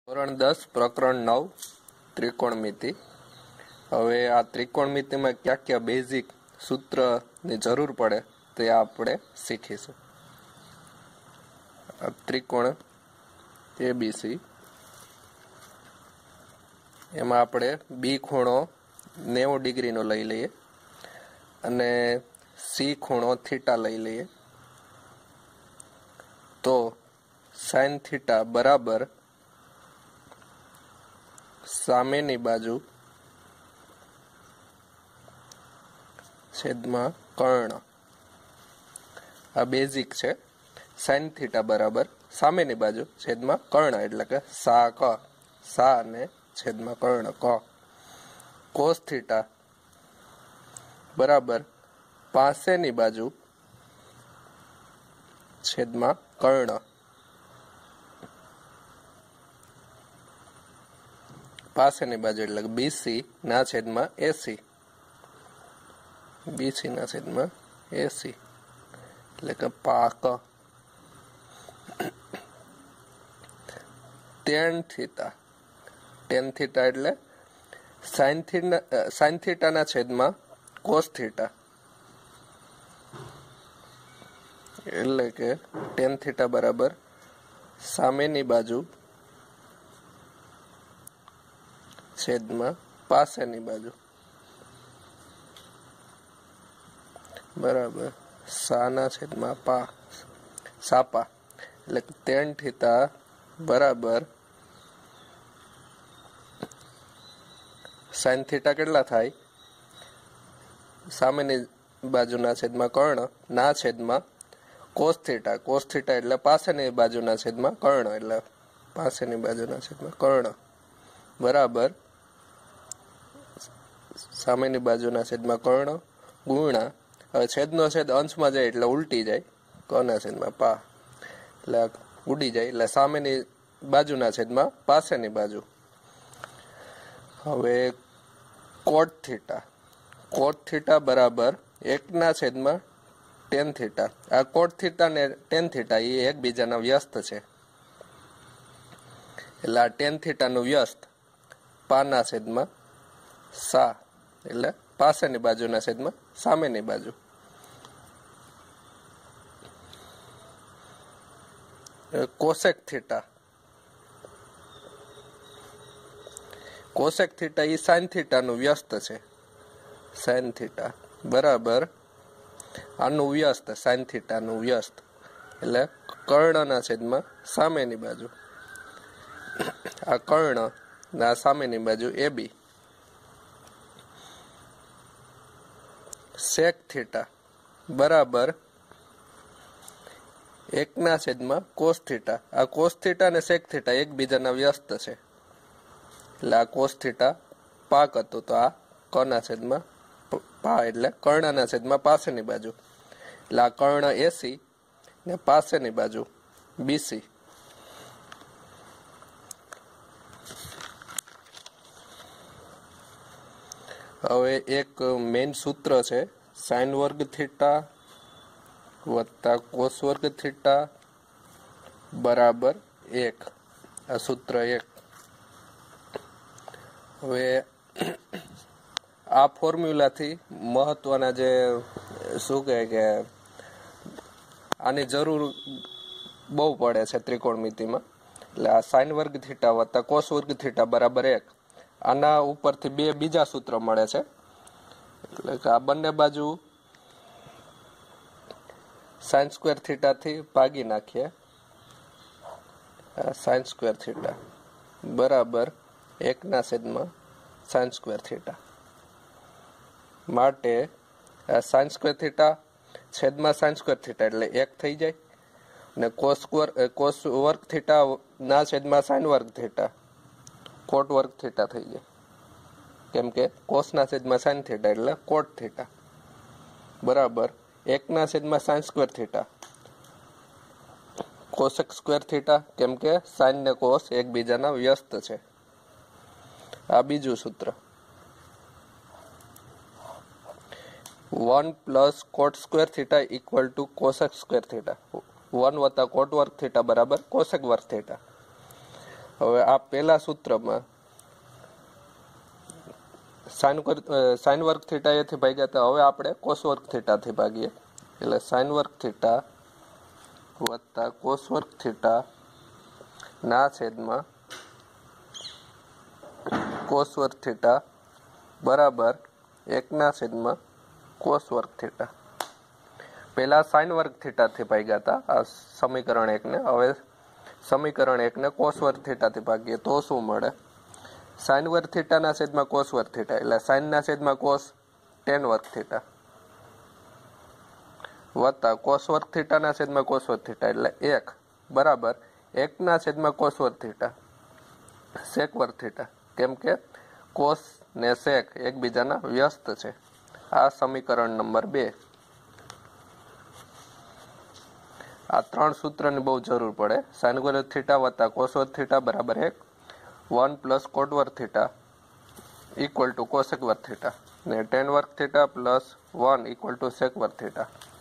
ધોરણ 10 પ્રકરણ 9 ત્રિકોણમિતિ। હવે આ ત્રિકોણમિતિમાં ક્યાં ક્યાં બેઝિક સૂત્રની જરૂર પડે તે આપણે શીખીશું। આ ત્રિકોણ ABC, એમાં આપણે બી ખૂણો 90 ડિગ્રીનો લઈ લઈએ અને સી ખૂણો થીટા લઈ લઈએ તો સાઇન થીટા બરાબર સામેની બાજુ છેદમાં કર્ણ। આ બેઝિક છે। સાઇન થીટા બરાબર સામેની બાજુ છેદમાં કર્ણ એટલે કે સા અને છેદમાં કર્ણ ક। કોસ થીટા બરાબર પાસેની બાજુ છેદમાં કર્ણ। પાસેની બાજુ એટલે કે બીસી ના છેદમાં એસી, બીસી ના છેદમાં એસી એટલે કે પાક। ટેન થીટા એટલે સાઇન થીટા ના છેદમાં કોસ થીટા એટલે કે ટેન થીટા બરાબર સામેની બાજુ છેદમાં પાસેની બાજુ બરાબર સાના છેદમાં સાપા એટલે ટેન થીટા બરાબર સાઇન થીટા કેટલા થાય? સામેની બાજુના છેદમાં કર્ણ ના છેદમાં કોસ થીટા એટલે પાસેની બાજુના છેદમાં કર્ણ એટલે પાસેની બાજુના છેદમાં કર્ણ બરાબર સામેની બાજુના છેદમાં કર્ણ ગુણ્યા, હવે છેદનો છેદ અંશમાં જાય એટલે ઉલટી જાય, કના છેદમાં પા એટલે ઉડી જાય એટલે સામેની બાજુના છેદમાં પાસેની બાજુ। હવે કોટ થીટા બરાબર 1 ના છેદમાં ટેન થીટા। આ કોટ થીટા ને ટેન થીટા એ એકબીજાના વ્યસ્ત છે એટલે આ ટેન થીટા નું વ્યસ્ત પાના છેદમાં સા એટલે પાસેની બાજુના છેદમાં સામેની બાજુ। કોસેક થીટા એ સાઇન થીટા નું વ્યસ્ત છે। સાઇન થીટા બરાબર આનું વ્યસ્ત સાઇન થીટા નું વ્યસ્ત એટલે કર્ણના છેદમાં સામેની બાજુ। આ કર્ણ ના સામેની બાજુ AB। સેક થીટા બરાબર 1 ના છેદમાં કોસ થીટા। આ કોસ થીટા અને સેક થીટા એકબીજાના વ્યસ્ત છે એટલે આ કોસ થીટા પાક હતું તો આ કના છેદમાં પા એટલે કર્ણના છેદમાં પાસેની બાજુ એટલે આ કર્ણ એસી ને પાસેની બાજુ બીસી। હવે એક મેઇન સૂત્ર છે સાઇન વર્ગ થીટા વત્તા કોસ વર્ગ થીટા બરાબર 1। આ સૂત્ર 1। હવે આ ફોર્મ્યુલાથી મહત્વના જે શું કહે કે આની જરૂર બહુ પડે છે ત્રિકોણમિતિમાં એટલે આ સાઇન વર્ગ થીટા વત્તા કોસ વર્ગ થીટા બરાબર 1। આના ઉપરથી બે બીજા સૂત્ર મળે છે એટલે કે આ બંને બાજુ સાઇન સ્ક્વેર થીટા થી ભાગી નાખીએ। સાઇન સ્ક્વેર થીટા બરાબર 1 ના છેદમાં સાઇન સ્ક્વેર થીટા માટે સાઇન સ્ક્વેર થીટા છેદમાં સાઇન સ્ક્વેર થીટા એટલે 1 થઈ જાય અને કોસ વર્ગ થીટા ના છેદમાં સાઇન વર્ગ થીટા કોટ વર્ગ થીટા થઈ જાય કેમ કે કોસ ના છેદમાં સાઇન થીટા એટલે કોટ થીટા બરાબર 1 ના છેદમાં sine square theta cosec square theta કેમ કે સાઇન ને કોસ એકબીજાના વ્યસ્ત છે। આ બીજું સૂત્ર 1 plus cot square theta equal to cosec square theta 1 વત્તા કોટ વર્ગ થીટા બરાબર કોસેક વર્ગ થીટા। હવે આ પહેલા સૂત્રમાં સાઇન વર્ગ થીટા એથી ભાગ્યા હતા, હવે આપણે કોસ વર્ગ થીટાથી ભાગીએ, એટલે સાઇન વર્ગ થીટા વત્તા કોસ વર્ગ થીટા ના છેદમાં કોસ વર્ગ થીટા બરાબર 1/, કોસ વર્ગ થીટા. પહેલા સાઇન વર્ગ થીટાથી ભાગ્યા હતા આ સમીકરણ 1 ને, હવે સમીકરણ 1 ને કોસ વર્ગ થીટાથી ભાગીએ તો શું મળે? સાઇન વર્ગ થીટાના છેદમાં કોસ વર્ગ થીટા, એટલે સાઇનના છેદમાં કોસ tan વર્ગ થીટા વત્તા કોસ વર્ગ થીટાના છેદમાં કોસ વર્ગ થીટા, એટલે 1 બરાબર 1/, કોસ વર્ગ થીટા sec વર્ગ થીટા, કેમ કે કોસ ને sec એકબીજાના વ્યસ્ત છે. આ સમીકરણ નંબર 2. આ 3 સૂત્રની બહુ જરૂર પડે. સાઇન વર્ગ થીટા વત્તા કોસ વર્ગ થીટા બરાબર 1 પ્લસ કોટ વર્ગ થીટા ઇક્વલ ટુ કોસેક વર્ગ થીટા, ને tan વર્ગ થીટા પ્લસ 1 ઇક્વલ ટુ sec વર્ગ થીટા.